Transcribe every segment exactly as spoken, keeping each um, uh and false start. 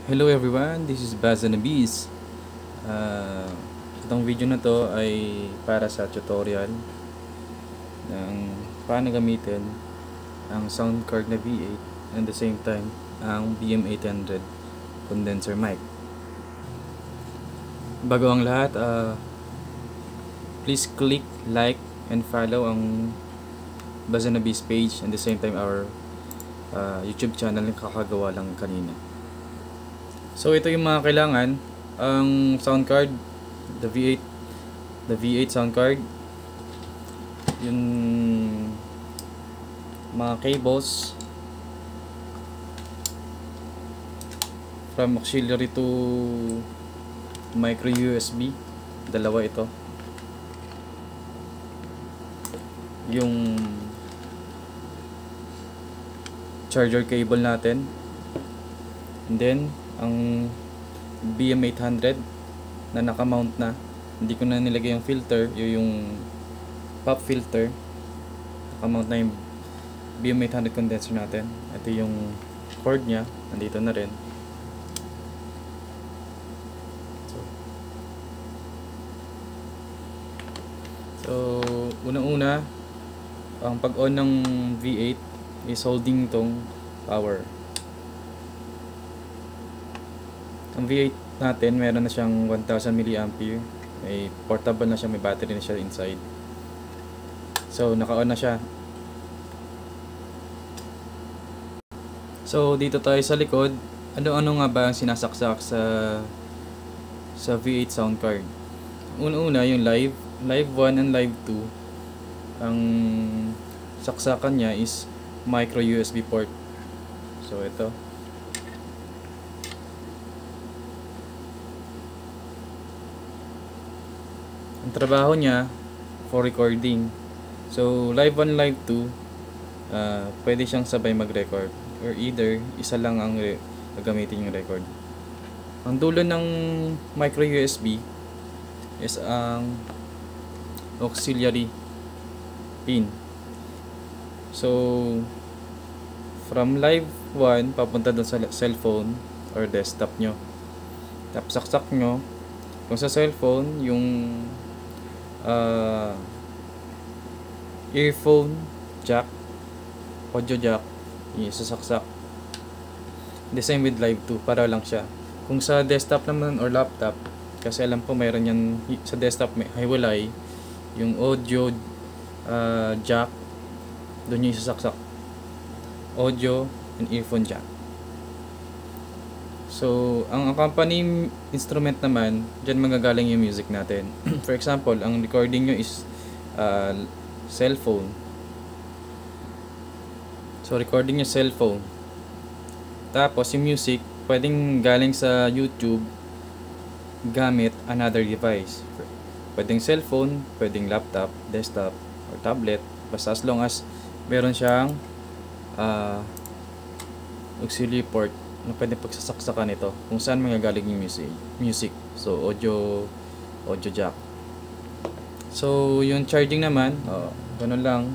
Hello everyone, this is Baz and the Bees. Uh, itong video na to ay para sa tutorial ng paano gamitin ang sound card na V eight and the same time ang B M eight hundred condenser mic. Bago ang lahat, uh, please click like and follow ang Baz and the Bees page and the same time our uh, YouTube channel na kakagawa lang kanina. So ito yung mga kailangan, ang sound card, the V eight, the V eight sound card, yung mga cables from auxiliary to micro U S B, dalawa ito. Yung charger cable natin, and then ang B M eight hundred na naka-mount na, hindi ko na nilagay yung filter, yung pop filter, naka-mount na yung B M eight hundred condenser natin. Ito yung cord nya, nandito na rin. So, so unang-una, ang pag-on ng V eight is holding tong power. Ang V eight natin, meron na siyang one thousand milliampere. May portable na siya, may battery na siya inside. So, naka-on na siya. So, dito tayo sa likod. Ano-ano nga ba ang sinasaksak sa sa V eight sound card? Una-una, yung live. Live one and live two. Ang saksakan niya is micro U S B port. So, ito. Ang trabaho niya for recording. So, live one, live two, uh, pwede siyang sabay mag-record. Or either, isa lang ang gagamitin yung record. Ang dulo ng micro U S B is ang auxiliary pin. So, from live one, papunta dun sa cellphone or desktop nyo. Tapos saksak nyo. Kung sa cellphone, yung uh, earphone jack, audio jack, yung isasaksak. The same with live two, para lang siya. Kung sa desktop naman or laptop, kasi alam po mayroon yan sa desktop, may hiwalay yung audio uh, jack, doon yung isasaksak, audio and earphone jack. So, ang accompanying instrument naman, dyan magagaling yung music natin. For example, ang recording nyo is uh, cellphone. So, recording nyo cellphone. Tapos, yung music, pwedeng galing sa YouTube gamit another device. Pwedeng cellphone, pwedeng laptop, desktop, or tablet. Basta as long as meron siyang uh, auxiliary port na pwede pagsasaksakan ito kung saan magagaling yung music, music. So, audio, audio jack. So, yung charging naman, oh, ganun lang.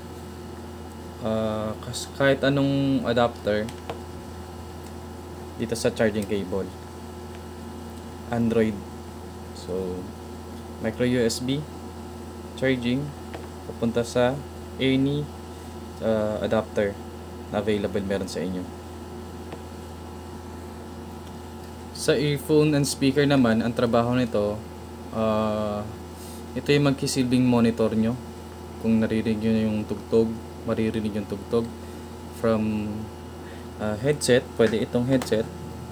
Uh, kahit anong adapter dito sa charging cable. Android. So, micro U S B charging papunta sa any uh, adapter na available meron sa inyo. Sa earphone and speaker naman, ang trabaho nito, uh, ito yung magkisilbing monitor nyo. Kung naririnig nyo yung tugtog, maririnig yung tugtog from uh, headset. Pwede itong headset,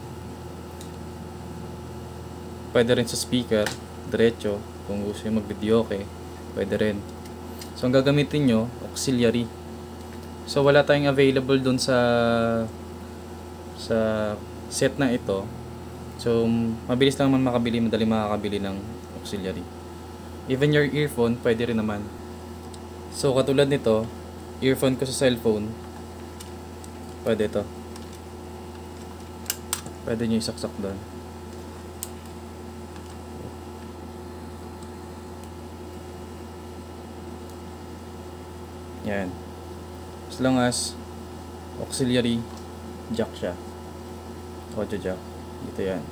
pwede rin sa speaker diretso. Kung gusto nyo mag-video, okay, pwede rin. So, ang gagamitin nyo, auxiliary. So, wala tayong available dun sa sa set na ito. So, mabilis lang naman makabili, madali makakabili ng auxiliary. Even your earphone, pwede rin naman. So, katulad nito, earphone ko sa cellphone, pwede ito. Pwede nyo isaksak doon. Yan. As long as auxiliary jack siya. Audio jack. Dito yan.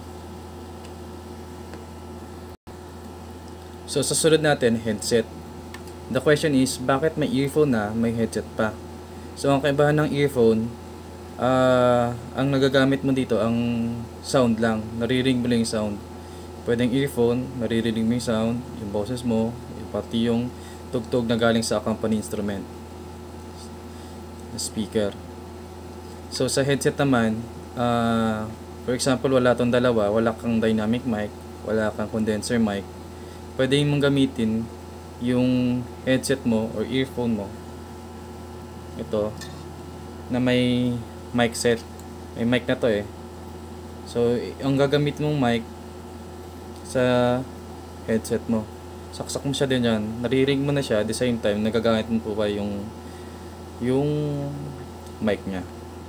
So, sa sunod natin, headset. The question is, bakit may earphone na, may headset pa? So, ang kaibahan ng earphone, ah ang nagagamit mo dito, ang sound lang. Naririnig mo lang yung sound. Pwedeng earphone, naririnig mo yung sound, yung boses mo, pati yung tugtog na galing sa accompany instrument, speaker. So, sa headset naman, ah for example, wala tong dalawa, wala kang dynamic mic, wala kang condenser mic, pwede mong gamitin yung headset mo or earphone mo, ito, na may mic set. May mic na to eh. So, ang gagamit mong mic sa headset mo, saksak mo siya din yan, naririnig mo na siya, at the same time, nagagamit mo po ba yung yung mic nya.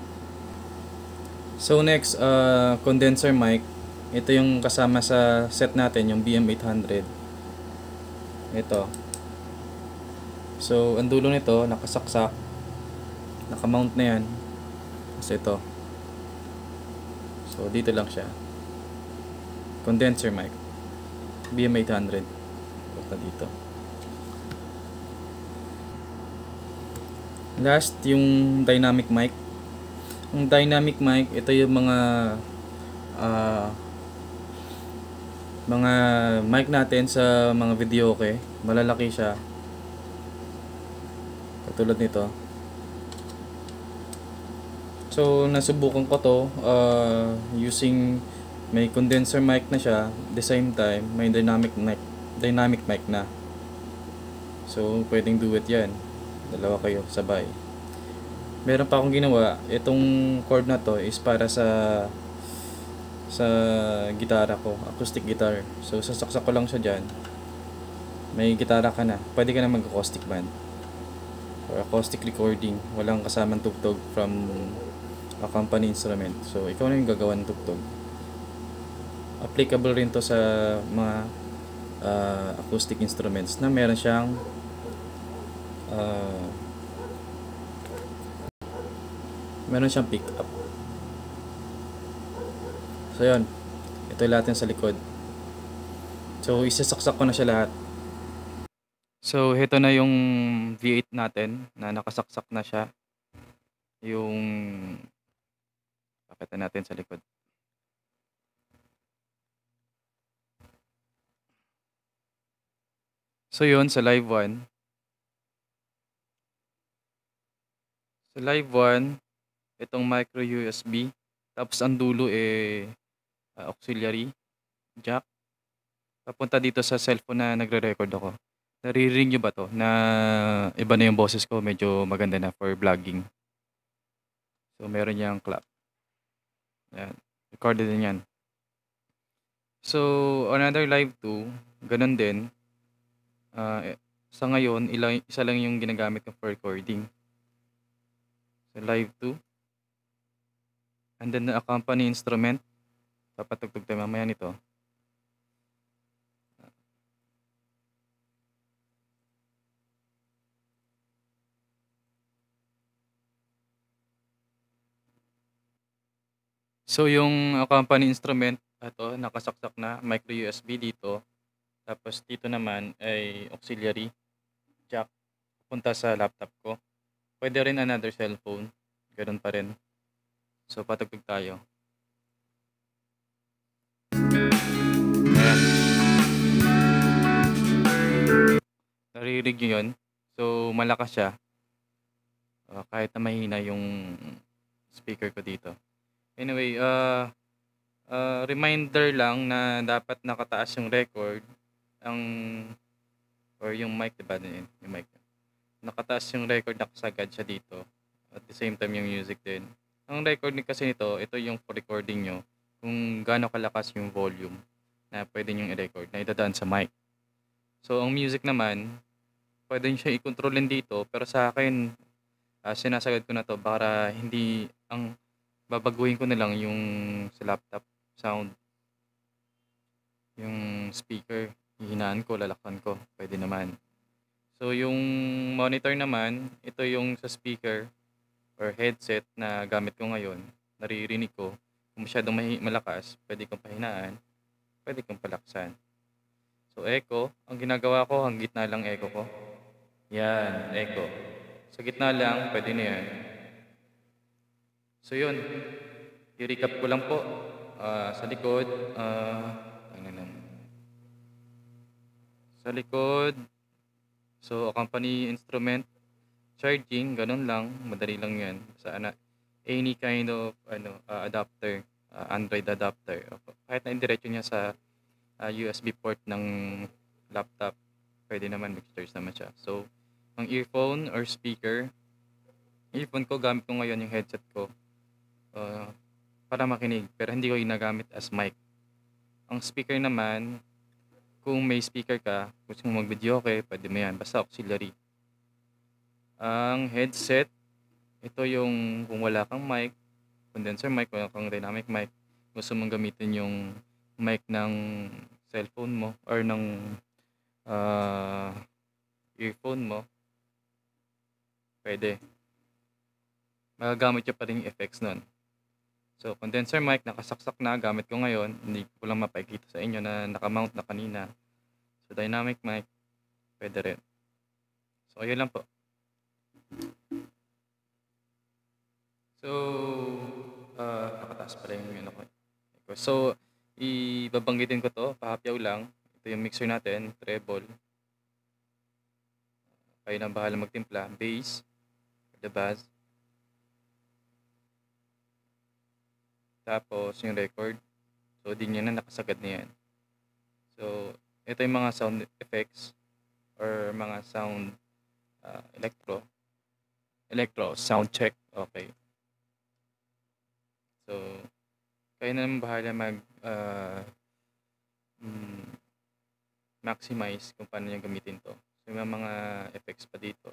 So, next, uh, condenser mic. Ito yung kasama sa set natin, yung B M eight hundred. Ito. So, ang dulo nito, nakasaksak. Nakamount na yan. Kasi ito. So, dito lang siya. Condenser mic. B M eight hundred. Punta dito. Last, yung dynamic mic. Yung dynamic mic, ito yung mga uh, mga mic natin sa mga video, okay? Malalaki siya. Katulad nito. So, nasubukan ko to uh, using, may condenser mic na siya, at the same time may dynamic mic, dynamic mic na. So, pwedeng duet yan. Dalawa kayo sabay. Meron pa akong ginawa. Itong cord na to is para sa sa gitara ko, acoustic guitar. So, sasaksak ko lang siya dyan. May gitara ka na. Pwede ka na mag-acoustic band or acoustic recording. Walang kasamang tugtog from accompany instrument. So, ikaw na yung gagawa ng tugtog. Applicable rin to sa mga uh, acoustic instruments na meron siyang uh, meron siyang pick up. So, yun. Ito yung lahat yung sa likod. So, isasaksak ko na siya lahat. So, ito na yung V eight natin na nakasaksak na siya. Yung pakita natin sa likod. So, yun sa live one. Sa live one, itong micro U S B. Tapos, ang dulo eh uh, auxiliary jack. Papunta dito sa cellphone na nagre-record ako. Naririnig nyo ba to? Na iba na yung boses ko. Medyo maganda na for vlogging. So, meron niyang clap. Yan. Recorded din yan. So, another live two. Ganun din. Uh, sa ngayon, ilang, isa lang yung ginagamit ko for recording. So, live two. And then, the accompany instrument. Papatugtog tayo mamaya nito. So, yung accompany instrument, ito, nakasaksak na, micro U S B dito. Tapos, dito naman ay auxiliary jack. Punta sa laptop ko. Pwede rin another cellphone. Ganun pa rin. So, patugtog tayo. Ayan. Naririnig nyo yun. So, malakas siya. Uh, kahit na mahina yung speaker ko dito. Anyway, uh, uh, reminder lang na dapat nakataas yung record ang or yung mic, diba? Yung mic. Nakataas yung record, nakasagad siya dito. At the same time yung music din. Ang record kasi nito, ito yung for recording nyo kung gaano kalakas yung volume na pwede nyo i-record na idadaan sa mic. So, ang music naman, pwede nyo siya i-control din dito. Pero sa akin, uh, sinasagad ko na to para hindi ang babaguhin ko na lang yung sa laptop sound. Yung speaker, hihinaan ko, lalakpan ko. Pwede naman. So, yung monitor naman, ito yung sa speaker or headset na gamit ko ngayon. Naririnig ko Kung masyadong mahi- malakas, pwede kong pahinaan, pwede kong palaksan. So echo, ang ginagawa ko, ang gitna lang echo ko. Yan, echo. Sa gitna lang, pwede na yan. So yun, i-recap ko lang po. Ah, sa likod, ah, ano lang. Sa likod, so accompany instrument, charging, ganun lang, madali lang yan. Sa ana, any kind of ano ah, adapter, ah, Android adapter. Kahit na indiretso niya sa ah, U S B port ng laptop, pwede naman mag-charge naman siya. So, ang earphone or speaker, earphone ko, gamit ko ngayon yung headset ko ah, para makinig, pero hindi ko ginagamit as mic. Ang speaker naman, kung may speaker ka, gusto mo mag-video, okay, pwede mo yan, basta auxiliary. Ang headset, ito yung kung wala kang mic, condenser mic, wala kang dynamic mic, gusto mong gamitin yung mic ng cellphone mo or ng ah, earphone mo, pwede. Magagamit nyo pa rin yung effects nun. So, condenser mic, nakasaksak na, gamit ko ngayon. Hindi ko lang mapakikita sa inyo na nakamount na kanina. So, dynamic mic, pwede rin. So, ayun lang po. So, ah, nakataas pala yung ano ko. So, ibabanggitin ko to, pahapyaw lang. Ito yung mixer natin, treble. Kayo na bahala magtimpla. Bass, the bass. Tapos yung record. So, din yan na nakasagad na yan. So, ito yung mga sound effects or mga sound uh, electro. Electro, sound check. Okay. So, kayo na naman bahala mag uh, mm, maximize kung paano nyo gamitin to. So, may mga effects pa dito.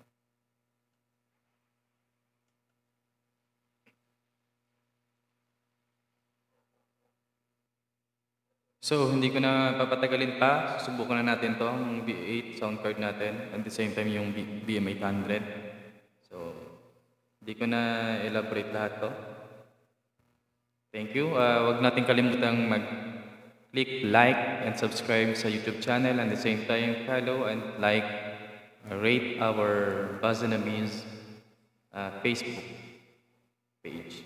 So, hindi ko na papatagalin pa. Susubukan na natin to, ang B eight sound card natin. At the same time, yung B M eight hundred. So, hindi ko na elaborate lahat to. Thank you. Uh, wag natin kalimutang mag-click like and subscribe sa YouTube channel. And at the same time, follow and like, uh, rate our Buzz and Amaze uh, Facebook page.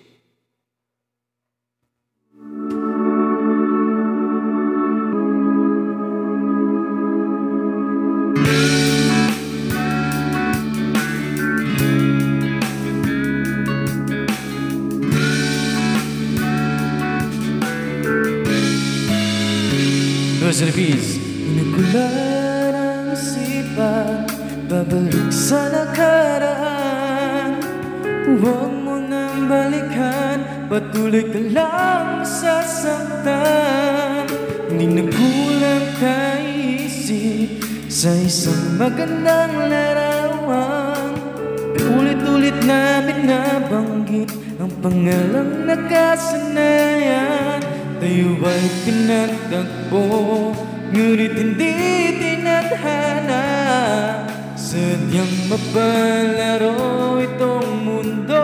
Service Inukulan ang isipan, babalik sa nakaraan. Huwag mo nang balikan, patuloy ka lang masasaktan. Hindi nagkulang kaisip sa isang magandang larawan. Ulit-ulit namin nabanggit ang pangalang nakasanayan. Tayo ay pinagtagpo, ngunit hindi tinadhana. Sadyang mapalaro itong mundo.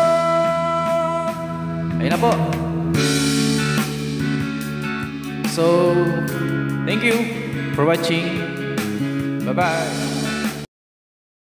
Ayun na po. So, thank you for watching. Bye-bye.